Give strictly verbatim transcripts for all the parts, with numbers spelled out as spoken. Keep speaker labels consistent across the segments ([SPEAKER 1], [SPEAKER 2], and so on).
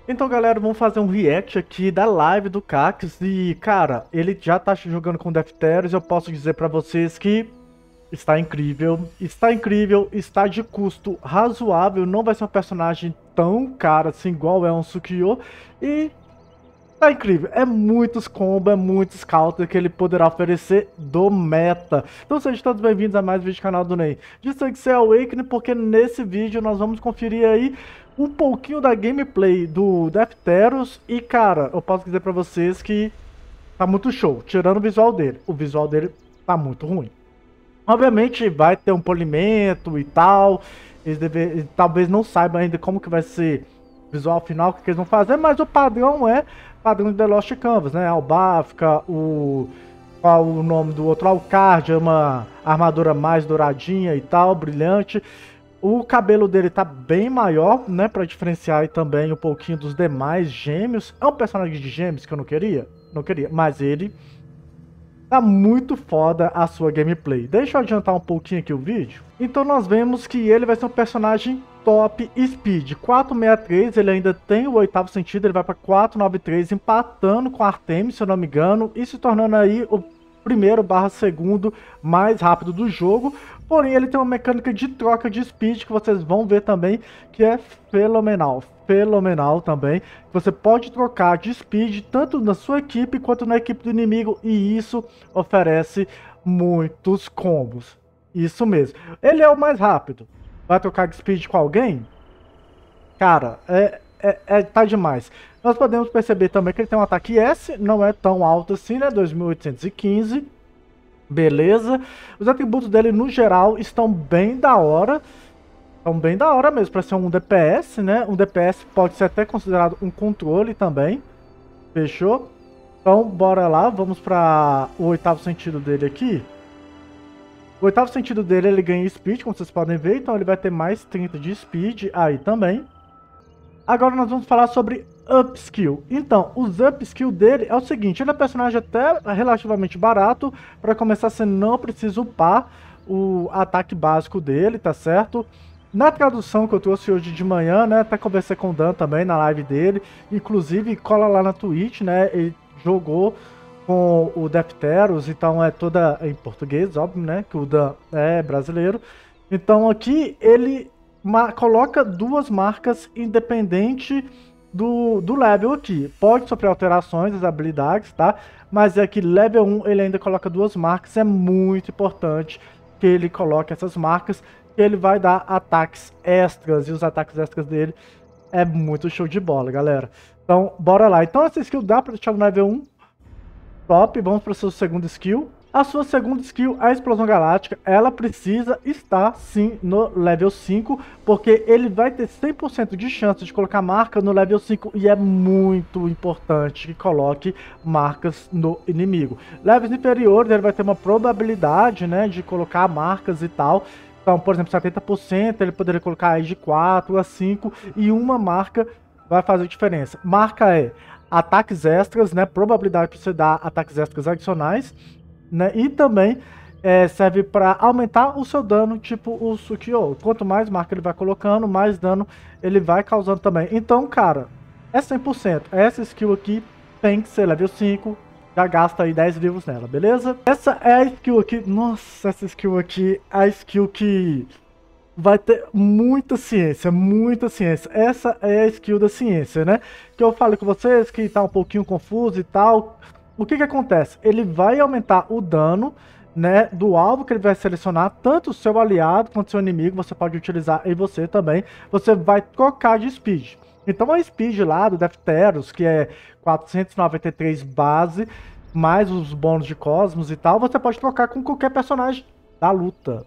[SPEAKER 1] Então, galera, vamos fazer um react aqui da live do Cax e, cara, ele já tá jogando com Defteros. Eu posso dizer pra vocês que está incrível, está incrível, está de custo razoável, não vai ser um personagem tão caro assim igual é um Sukiyo e tá incrível. É muitos combos, é muitos counters que ele poderá oferecer do meta. Então sejam todos bem-vindos a mais um vídeo do canal do Ney. Disso que é Awakening, porque nesse vídeo nós vamos conferir aí um pouquinho da gameplay do Defteros e, cara, eu posso dizer pra vocês que tá muito show, tirando o visual dele. O visual dele tá muito ruim. Obviamente vai ter um polimento e tal, eles deve, talvez não saibam ainda como que vai ser o visual final, o que, que eles vão fazer, mas o padrão é padrão de The Lost Canvas, né? Albafka, o qual o nome do outro, Alucard, é uma armadura mais douradinha e tal, brilhante. O cabelo dele tá bem maior, né, para diferenciar aí também um pouquinho dos demais gêmeos. É um personagem de gêmeos que eu não queria, não queria, mas ele tá muito foda a sua gameplay. Deixa eu adiantar um pouquinho aqui o vídeo. Então nós vemos que ele vai ser um personagem top speed. quatrocentos e sessenta e três, ele ainda tem o oitavo sentido, ele vai para quatrocentos e noventa e três, empatando com Artemis, se eu não me engano, e se tornando aí o primeiro barra segundo mais rápido do jogo. Porém, ele tem uma mecânica de troca de speed que vocês vão ver também, que é fenomenal. Fenomenal também. Você pode trocar de speed tanto na sua equipe quanto na equipe do inimigo, e isso oferece muitos combos. Isso mesmo. Ele é o mais rápido. Vai trocar de speed com alguém? Cara, é, é, é, tá demais. Nós podemos perceber também que ele tem um ataque S, não é tão alto assim, né? dois mil oitocentos e quinze. Beleza. Os atributos dele, no geral, estão bem da hora. Estão bem da hora mesmo, para ser um D P S, né? Um D P S pode ser até considerado um controle também. Fechou? Então, bora lá. Vamos para o oitavo sentido dele aqui. O oitavo sentido dele, ele ganha speed, como vocês podem ver. Então, ele vai ter mais trinta de speed aí também. Agora nós vamos falar sobre upskill. Então, os upskill dele é o seguinte, ele é um personagem até relativamente barato. Para começar, você não precisa upar o ataque básico dele, tá certo? Na tradução que eu trouxe hoje de manhã, né, até conversei com o Dan também na live dele, inclusive cola lá na Twitch, né, ele jogou com o Defteros, então é toda em português, óbvio, né, que o Dan é brasileiro. Então aqui ele coloca duas marcas independente do, do level aqui. Pode sofrer alterações das habilidades, tá? Mas aqui level um ele ainda coloca duas marcas. É muito importante que ele coloque essas marcas, que ele vai dar ataques extras. E os ataques extras dele é muito show de bola, galera. Então, bora lá. Então essa skill dá pra deixar no level um. Top. Vamos para o seu segundo skill. A sua segunda skill, a Explosão Galáctica, ela precisa estar sim no level cinco, porque ele vai ter cem por cento de chance de colocar marca no level cinco e é muito importante que coloque marcas no inimigo. Levels inferiores, ele vai ter uma probabilidade, né, de colocar marcas e tal. Então, por exemplo, setenta por cento ele poderia colocar aí de quatro a cinco e uma marca vai fazer diferença. Marca é ataques extras, né, probabilidade para você dar ataques extras adicionais. Né? E também é, serve para aumentar o seu dano, tipo o Sukiyo. Quanto mais marca ele vai colocando, mais dano ele vai causando também. Então, cara, é cem por cento. Essa skill aqui tem que ser level cinco. Já gasta aí dez vivos nela, beleza? Essa é a skill aqui. Nossa, essa skill aqui é a skill que vai ter muita ciência, muita ciência. Essa é a skill da ciência, né? Que eu falei com vocês que tá um pouquinho confuso e tal. O que que acontece? Ele vai aumentar o dano, né, do alvo que ele vai selecionar, tanto o seu aliado quanto o seu inimigo, você pode utilizar em você também. Você vai trocar de speed. Então a speed lá do Defteros, que é quatrocentos e noventa e três base, mais os bônus de Cosmos e tal, você pode trocar com qualquer personagem da luta.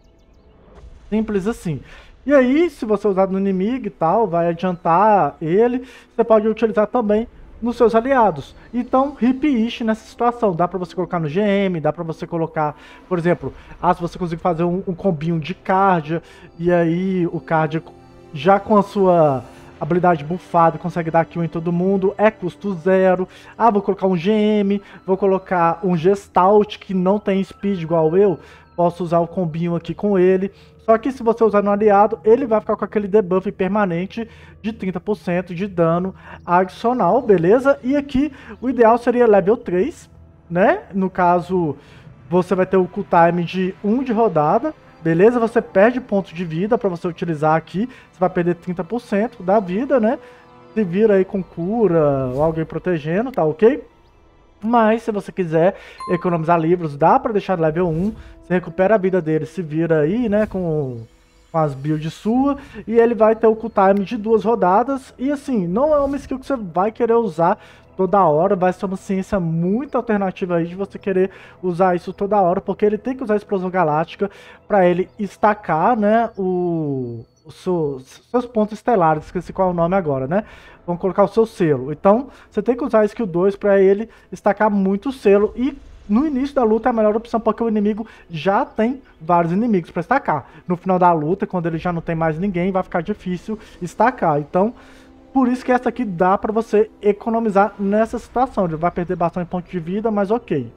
[SPEAKER 1] Simples assim. E aí, se você usar no inimigo e tal, vai adiantar ele, você pode utilizar também nos seus aliados. Então, hip-ish nessa situação. Dá pra você colocar no G M, dá pra você colocar, por exemplo, ah, se você conseguir fazer um, um combinho de Cardia, e aí o Cardia, já com a sua habilidade buffada, consegue dar kill em todo mundo, é custo zero. Ah, vou colocar um G M, vou colocar um Gestalt, que não tem speed igual eu, posso usar o combinho aqui com ele. Só que se você usar no aliado, ele vai ficar com aquele debuff permanente de trinta por cento de dano adicional, beleza? E aqui o ideal seria level três, né? No caso, você vai ter o cooltime de um de rodada, beleza? Você perde pontos de vida para você utilizar aqui, você vai perder trinta por cento da vida, né? Se vira aí com cura ou alguém protegendo, tá ok? Mas se você quiser economizar livros, dá pra deixar level um, você recupera a vida dele, se vira aí, né, com, com as builds sua, e ele vai ter o cooltime de duas rodadas, e assim, não é uma skill que você vai querer usar toda hora, vai ser uma ciência muito alternativa aí de você querer usar isso toda hora, porque ele tem que usar a explosão galáctica pra ele estacar, né, o... os seus, seus pontos estelares, esqueci qual é o nome agora, né? Vamos colocar o seu selo. Então, você tem que usar a skill dois para ele estacar muito selo. E no início da luta é a melhor opção, porque o inimigo já tem vários inimigos para estacar. No final da luta, quando ele já não tem mais ninguém, vai ficar difícil estacar. Então, por isso que essa aqui dá para você economizar nessa situação. Ele vai perder bastante ponto de vida, mas ok.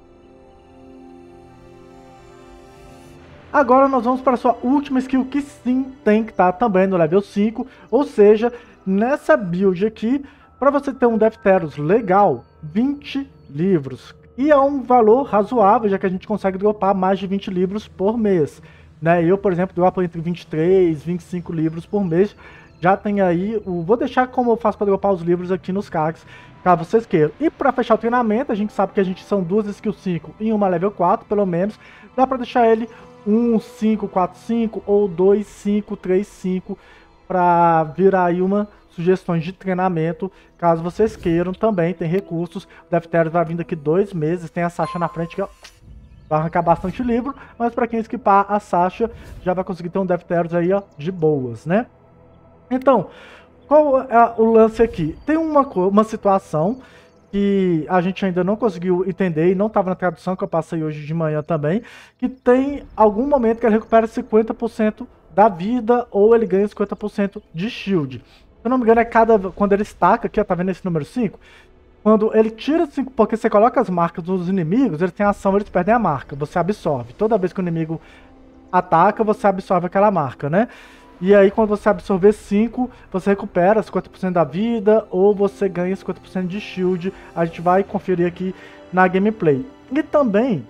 [SPEAKER 1] Agora nós vamos para a sua última skill, que sim tem que estar também no level cinco, ou seja, nessa build aqui, para você ter um Defteros legal, vinte livros. E é um valor razoável, já que a gente consegue dropar mais de vinte livros por mês. Né? Eu, por exemplo, dropo entre vinte e três, vinte e cinco livros por mês. Já tem aí, o... vou deixar como eu faço para dropar os livros aqui nos cards, caso vocês queiram. E para fechar o treinamento, a gente sabe que a gente são duas skills cinco e uma level quatro, pelo menos. Dá para deixar ele um cinco quatro cinco ou dois cinco três cinco para virar aí uma sugestões de treinamento, caso vocês queiram. Também tem recursos. O Defteros vai vir daqui dois meses, tem a Sasha na frente que ó, vai arrancar bastante livro, mas para quem esquipar a Sasha já vai conseguir ter um Defteros aí ó, de boas, né? Então, qual é o lance aqui? Tem uma, uma situação que a gente ainda não conseguiu entender e não estava na tradução que eu passei hoje de manhã também, que tem algum momento que ele recupera cinquenta por cento da vida ou ele ganha cinquenta por cento de shield. Se eu não me engano é cada, quando ele estaca aqui, ó, tá vendo esse número cinco? Quando ele tira cinco, porque você coloca as marcas dos inimigos, eles têm ação, eles perdem a marca, você absorve. Toda vez que o inimigo ataca, você absorve aquela marca, né? E aí, quando você absorver cinco, você recupera cinquenta por cento da vida ou você ganha cinquenta por cento de shield. A gente vai conferir aqui na gameplay. E também,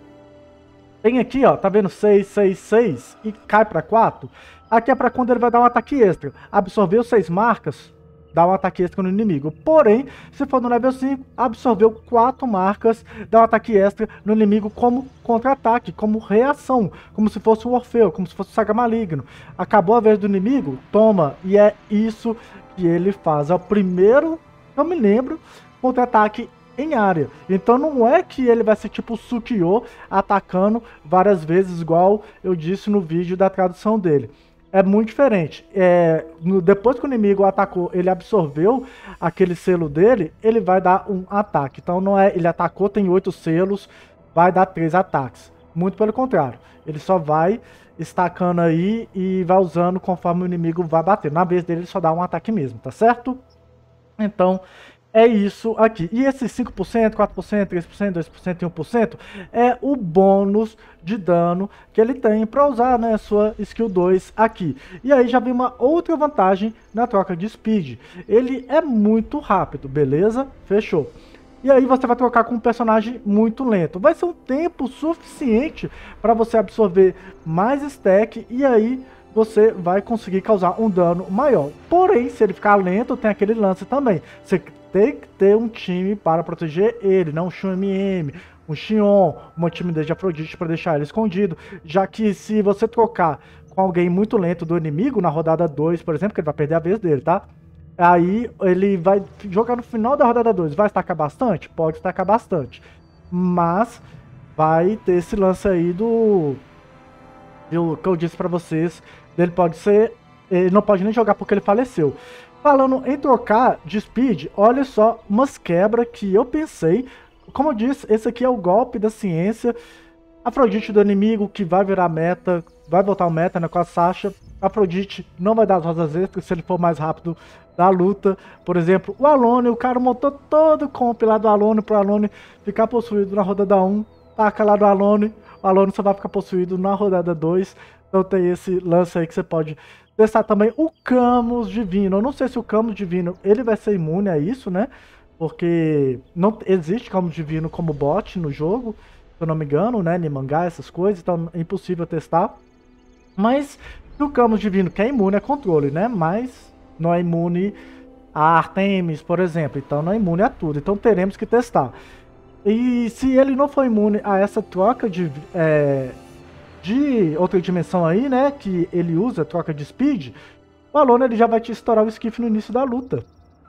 [SPEAKER 1] tem aqui, ó, tá vendo seis, seis, seis e cai para quatro? Aqui é para quando ele vai dar um ataque extra. Absorveu seis marcas, dá um ataque extra no inimigo. Porém, se for no level cinco, absorveu quatro marcas, dá um ataque extra no inimigo como contra-ataque, como reação, como se fosse o Orfeu, como se fosse o Saga Maligno. Acabou a vez do inimigo? Toma! E é isso que ele faz. É o primeiro, eu me lembro, contra-ataque em área. Então não é que ele vai ser tipo o Sukiyo atacando várias vezes, igual eu disse no vídeo da tradução dele. É muito diferente. É, no, depois que o inimigo atacou, ele absorveu aquele selo dele, ele vai dar um ataque. Então não é, ele atacou, tem oito selos, vai dar três ataques. Muito pelo contrário. Ele só vai estacando aí e vai usando conforme o inimigo vai bater. Na vez dele ele só dá um ataque mesmo, tá certo? Então é isso aqui. E esses cinco por cento, quatro por cento, três por cento, dois por cento e um por cento é o bônus de dano que ele tem para usar, né, sua skill dois aqui. E aí já vem uma outra vantagem na troca de speed. Ele é muito rápido, beleza? Fechou. E aí você vai trocar com um personagem muito lento. Vai ser um tempo suficiente para você absorver mais stack e aí você vai conseguir causar um dano maior. Porém, se ele ficar lento, tem aquele lance também. Você tem que ter um time para proteger ele, não um Shun M M, um Xion, uma timidez de Afrodite para deixar ele escondido, já que se você trocar com alguém muito lento do inimigo, na rodada dois, por exemplo, que ele vai perder a vez dele, tá? Aí ele vai jogar no final da rodada dois, vai estacar bastante? Pode estacar bastante, mas vai ter esse lance aí do... do que eu disse para vocês, ele pode ser... ele não pode nem jogar porque ele faleceu. Falando em trocar de speed, olha só umas quebras que eu pensei. Como eu disse, esse aqui é o golpe da ciência. Afrodite do inimigo que vai virar meta, vai voltar ao meta, né, com a Sasha. Afrodite não vai dar as rosas extras se ele for mais rápido da luta. Por exemplo, o Alone, o cara montou todo o comp lá do Alone pro Alone ficar possuído na rodada um. Taca lá do Alone, o Alone só vai ficar possuído na rodada dois. Então tem esse lance aí que você pode testar também. O Camus Divino, eu não sei se o Camus Divino ele vai ser imune a isso, né? Porque não existe Camus Divino como bot no jogo, se eu não me engano, né? Em mangá, essas coisas, então é impossível testar. Mas o Camus Divino que é imune a controle, né? Mas não é imune a Artemis, por exemplo. Então não é imune a tudo. Então teremos que testar. E se ele não for imune a essa troca de, é, de outra dimensão aí, né? Que ele usa, troca de speed, o Alone ele já vai te estourar o esquife no início da luta.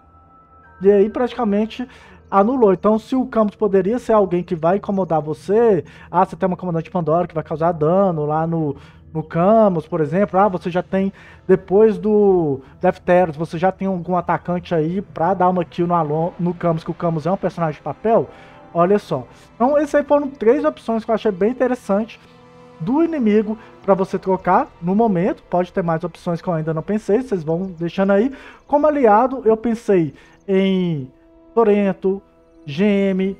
[SPEAKER 1] E aí praticamente anulou. Então se o Camus poderia ser alguém que vai incomodar você, ah, você tem uma comandante Pandora que vai causar dano lá no... No Camus, por exemplo, ah, você já tem, depois do Defteros, você já tem algum atacante aí pra dar uma kill no, Alon, no Camus, que o Camus é um personagem de papel, olha só. Então, essas aí foram três opções que eu achei bem interessante do inimigo pra você trocar no momento. Pode ter mais opções que eu ainda não pensei, vocês vão deixando aí. Como aliado, eu pensei em Torrento, G M,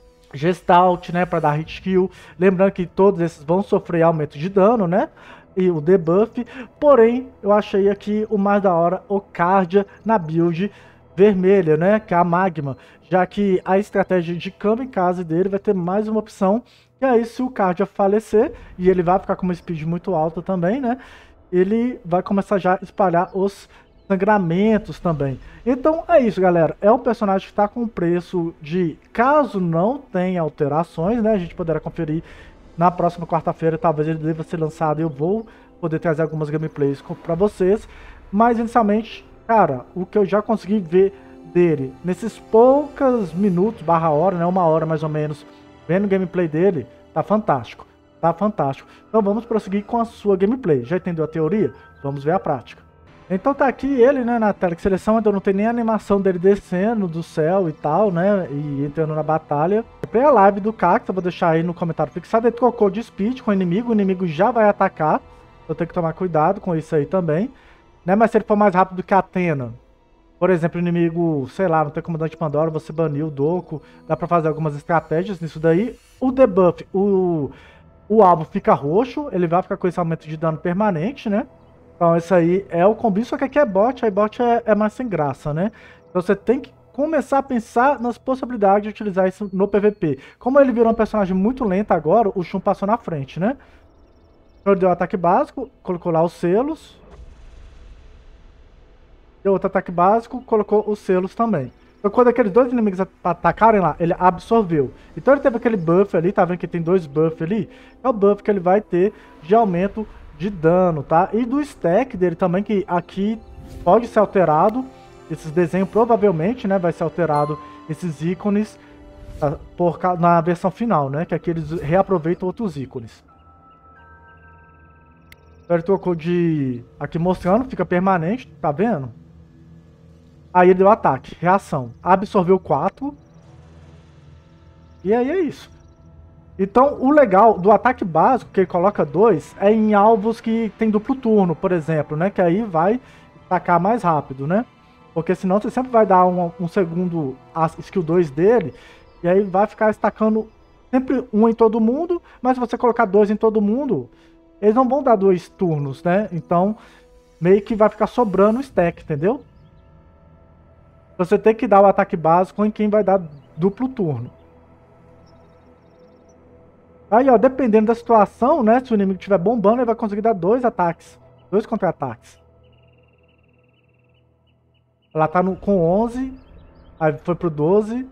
[SPEAKER 1] Gestalt, né, para dar hit kill. Lembrando que todos esses vão sofrer aumento de dano, né? E o debuff. Porém, eu achei aqui o mais da hora o Cardia na build vermelha, né? Que é a Magma. Já que a estratégia de kamikaze dele vai ter mais uma opção. E aí, se o Cardia falecer, e ele vai ficar com uma speed muito alta também, né? Ele vai começar já a espalhar os sangramentos também. Então é isso, galera. É um personagem que está com preço de, caso não tenha alterações, né? A gente poderá conferir na próxima quarta-feira. Talvez ele deva ser lançado e eu vou poder trazer algumas gameplays para vocês. Mas inicialmente, cara, o que eu já consegui ver dele nesses poucos minutos, barra hora, né? Uma hora mais ou menos, vendo o gameplay dele, tá fantástico. Tá fantástico. Então vamos prosseguir com a sua gameplay. Já entendeu a teoria? Vamos ver a prática. Então tá aqui ele, né, na tela de seleção, ainda não tem nem a animação dele descendo do céu e tal, né, e entrando na batalha. Pra a live do Cactus, eu vou deixar aí no comentário fixado, ele trocou de speed com o inimigo, o inimigo já vai atacar, eu tenho que tomar cuidado com isso aí também, né, mas se ele for mais rápido que a Athena, por exemplo, o inimigo, sei lá, não tem comandante Pandora, você baniu o Doku, dá pra fazer algumas estratégias nisso daí. O debuff, o, o alvo fica roxo, ele vai ficar com esse aumento de dano permanente, né. Então esse aí é o combi, só que aqui é bot, aí bot é, é mais sem graça, né? Então você tem que começar a pensar nas possibilidades de utilizar isso no P V P. Como ele virou um personagem muito lento agora, o Shun passou na frente, né? Ele deu o ataque básico, colocou lá os selos. Deu outro ataque básico, colocou os selos também. Então quando aqueles dois inimigos atacarem lá, ele absorveu. Então ele teve aquele buff ali, tá vendo que tem dois buffs ali? É o buff que ele vai ter de aumento de dano, tá? E do stack dele também, que aqui pode ser alterado. Esses desenhos provavelmente, né, vai ser alterado esses ícones tá? Por, na versão final, né? Que aqui eles reaproveitam outros ícones. Ele trocou de... Aqui mostrando, fica permanente, tá vendo? Aí ele deu ataque, reação. Absorveu quatro. E aí é isso. Então, o legal do ataque básico, que ele coloca dois, é em alvos que tem duplo turno, por exemplo, né? Que aí vai atacar mais rápido, né? Porque senão você sempre vai dar um, um segundo a skill dois dele, e aí vai ficar estacando sempre um em todo mundo, mas se você colocar dois em todo mundo, eles não vão dar dois turnos, né? Então, meio que vai ficar sobrando o stack, entendeu? Você tem que dar o ataque básico em quem vai dar duplo turno. Aí, ó, dependendo da situação, né? Se o inimigo estiver bombando, ele vai conseguir dar dois ataques. Dois contra-ataques. Ela tá no, com onze. Aí foi pro doze.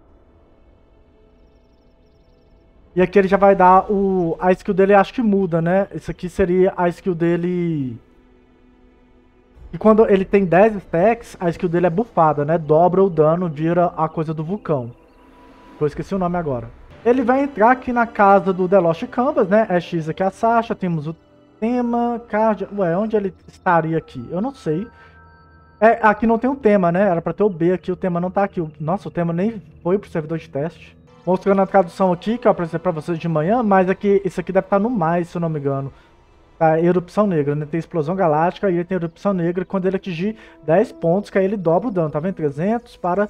[SPEAKER 1] E aqui ele já vai dar o... A skill dele acho que muda, né? Isso aqui seria a skill dele... E quando ele tem dez stacks, a skill dele é buffada, né? Dobra o dano, vira a coisa do vulcão. Eu esqueci o nome agora. Ele vai entrar aqui na casa do The Lost Canvas, né? É X aqui a Sasha, temos o tema, card... Ué, onde ele estaria aqui? Eu não sei. É, aqui não tem um tema, né? Era pra ter o B aqui, o tema não tá aqui. Nossa, o tema nem foi pro servidor de teste. Mostrando a tradução aqui, que eu apresentei pra vocês de manhã, mas aqui, isso aqui deve estar no mais, se eu não me engano. Tá, erupção negra, né? Tem explosão galáctica e ele tem erupção negra. Quando ele atingir dez pontos, que aí ele dobra o dano, tá vendo? trezentos para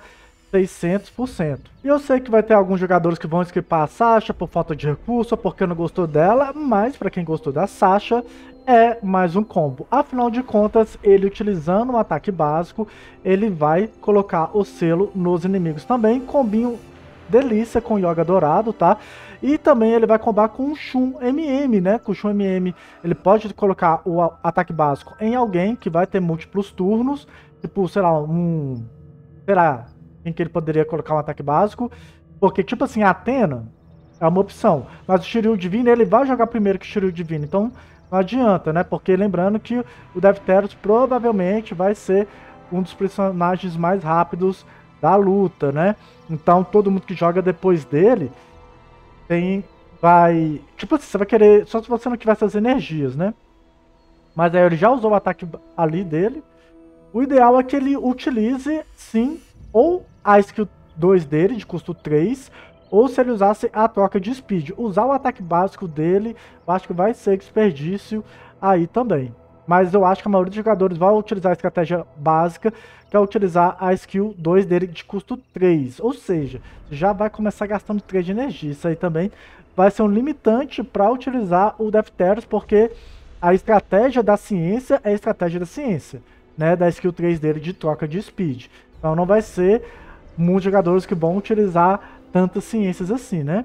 [SPEAKER 1] seiscentos por cento. E eu sei que vai ter alguns jogadores que vão skipar a Sasha por falta de recurso ou porque não gostou dela, mas para quem gostou da Sasha, é mais um combo. Afinal de contas, ele utilizando um ataque básico, ele vai colocar o selo nos inimigos também, combinho delícia com Yoga Dourado, tá? E também ele vai combar com o Shun M M, né? Com o Shun M M, ele pode colocar o ataque básico em alguém que vai ter múltiplos turnos, tipo, sei lá, um... será em que ele poderia colocar um ataque básico, porque, tipo assim, a Athena é uma opção, mas o Shiryu Divino, ele vai jogar primeiro que o Shiryu Divino, então não adianta, né? Porque lembrando que o Defterios provavelmente vai ser um dos personagens mais rápidos da luta, né? Então todo mundo que joga depois dele tem, vai, tipo assim, você vai querer, só se você não tiver essas energias, né? Mas aí ele já usou o ataque ali dele. O ideal é que ele utilize, sim, ou a skill dois dele, de custo três, ou se ele usasse a troca de speed. Usar o ataque básico dele, eu acho que vai ser desperdício aí também. Mas eu acho que a maioria dos jogadores vai utilizar a estratégia básica, que é utilizar a skill dois dele de custo três. Ou seja, já vai começar gastando três de energia. Isso aí também vai ser um limitante para utilizar o Defterios, porque a estratégia da ciência é a estratégia da ciência, né? Da skill três dele de troca de speed. Então não vai ser muitos jogadores que vão utilizar tantas ciências assim, né?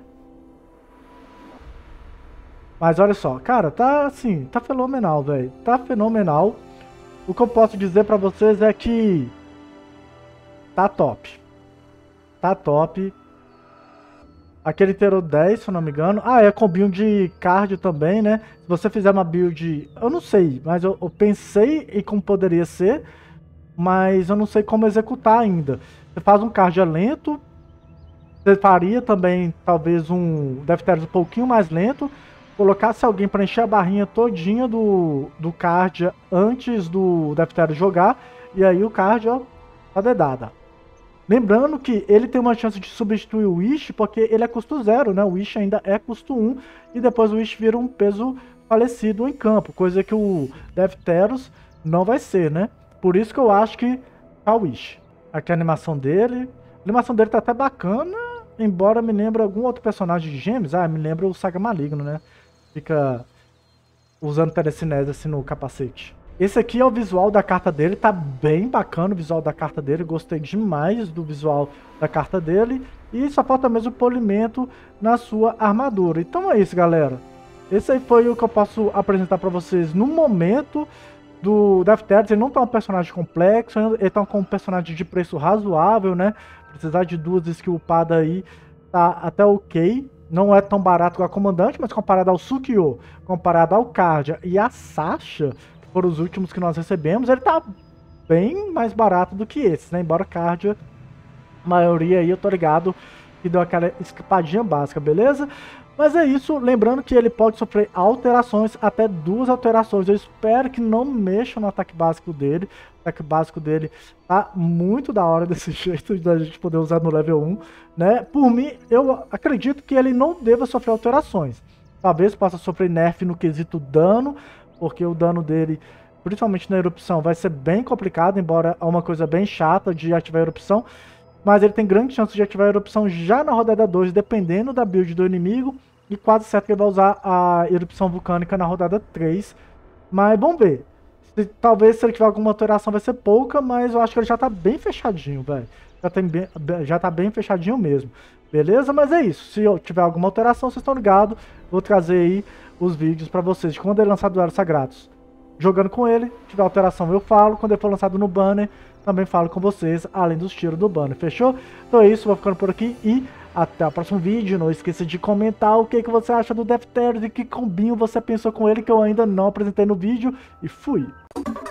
[SPEAKER 1] Mas olha só, cara, tá assim, tá fenomenal, velho. Tá fenomenal. O que eu posso dizer pra vocês é que tá top. Tá top. Aquele Tero dez, se eu não me engano. Ah, é combinho de cardio também, né? Se você fizer uma build... Eu não sei, mas eu, eu pensei em como poderia ser, mas eu não sei como executar ainda. Você faz um cardio lento. Você faria também, talvez, um Defterios um pouquinho mais lento. Colocasse alguém para encher a barrinha todinha do, do Cardia antes do Defterios jogar, e aí o Cardia, ó, tá dedada. Lembrando que ele tem uma chance de substituir o Wish, porque ele é custo zero, né? O Wish ainda é custo um, e depois o Wish vira um peso falecido em campo, coisa que o Defterios não vai ser, né? Por isso que eu acho que tá o Wish. Aqui a animação dele. A animação dele tá até bacana, embora me lembre algum outro personagem de Gêmeos. Ah, me lembra o Saga Maligno, né? Fica usando telecinese assim no capacete. Esse aqui é o visual da carta dele, tá bem bacana o visual da carta dele, gostei demais do visual da carta dele, e só falta mesmo o polimento na sua armadura. Então é isso, galera. Esse aí foi o que eu posso apresentar pra vocês no momento do Defterios. Ele não tá um personagem complexo, ele tá com um personagem de preço razoável, né? Precisar de duas skills upadas aí tá até ok. Não é tão barato igual a Comandante, mas comparado ao Sukyo, comparado ao Cardia e a Sasha, que foram os últimos que nós recebemos, ele tá bem mais barato do que esses, né? Embora Cardia, a maioria aí eu tô ligado que deu aquela escapadinha básica, beleza? Mas é isso, lembrando que ele pode sofrer alterações, até duas alterações. Eu espero que não mexa no ataque básico dele. O ataque básico dele tá muito da hora desse jeito, da gente poder usar no level um, né? Por mim, eu acredito que ele não deva sofrer alterações. Talvez possa sofrer nerf no quesito dano, porque o dano dele, principalmente na erupção, vai ser bem complicado, embora é uma coisa bem chata de ativar a erupção. Mas ele tem grande chance de ativar a erupção já na rodada dois, dependendo da build do inimigo. E quase certo que ele vai usar a erupção vulcânica na rodada três. Mas vamos ver. Se, talvez se ele tiver alguma alteração vai ser pouca, mas eu acho que ele já tá bem fechadinho, velho. Já, tem bem, já tá bem fechadinho mesmo. Beleza? Mas é isso. Se eu tiver alguma alteração, vocês estão ligados. Vou trazer aí os vídeos pra vocês de quando ele lançar Duelos Sagrados. Jogando com ele, se tiver alteração eu falo. Quando ele for lançado no banner, também falo com vocês, além dos tiros do banner, fechou? Então é isso, vou ficando por aqui e até o próximo vídeo. Não esqueça de comentar o que, que você acha do Defterios e que combinho você pensou com ele, que eu ainda não apresentei no vídeo. E fui!